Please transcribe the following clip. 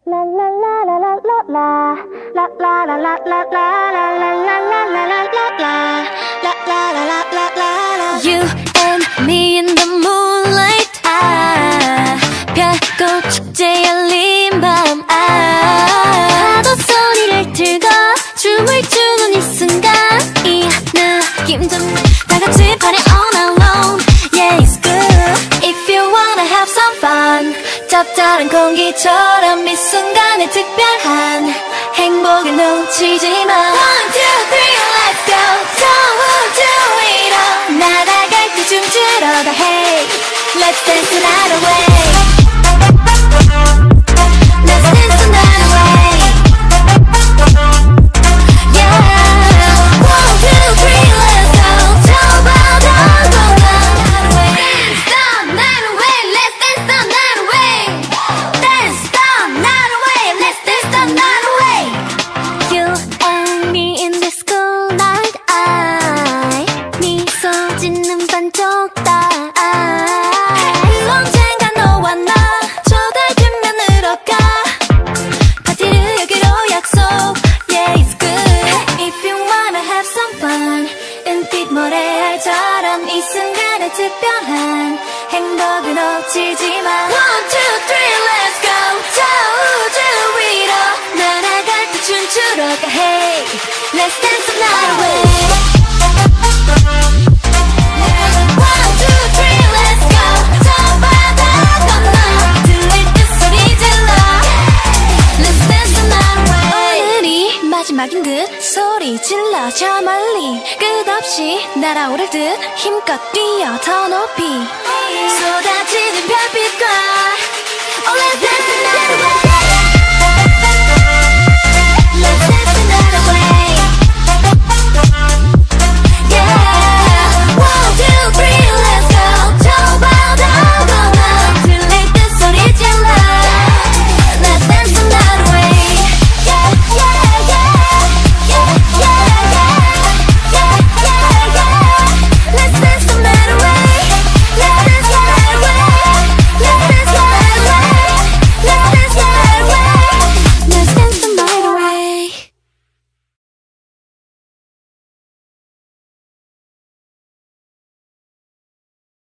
You and me in the moonlight. 별꽃 축제 열린 밤. 파도 소리를 들고 춤을 추는 이 순간. 이 느낌 좀 다 같이 party all night long. Yeah, it's good. If you wanna have some fun. 짭짤한 공기처럼 이 순간에 특별한 행복을 놓치지 마. 1, 2, 3, let's go. 저우주 위로 날아갈 때 춤추러 가. Hey, let's dance the night away. Let's dance the night away. Yeah, 1, 2, 3, let's go. 저 바다 건너. Dance the night away. Let's dance the night away. Dance the night away. Let's dance the night away. You and me in this cool night. 미소 짓는 반쪽 딸. 언젠가 너와 나 저 달빛면으로 가. 파티를 여기로 약속. Yeah, it's good. If you wanna have some fun. 은빛 모래알처럼 이 순간에 특별한 행복을 놓치지 마. 1, 2, 3, let's go. 저 우주 위로 날아갈 때 춤추러 가. Hey, let's dance the night away. 1, 2, 3, let's go. 저 바다 건너. 들릴 듯 소리 질러. Let's dance the night away. 오늘이 마지막인 듯 소리 질러. 저 멀리 끝없이 날아오를 듯 힘껏 뛰어 더 높이 쏟아지는 별빛과 Oh, let's dance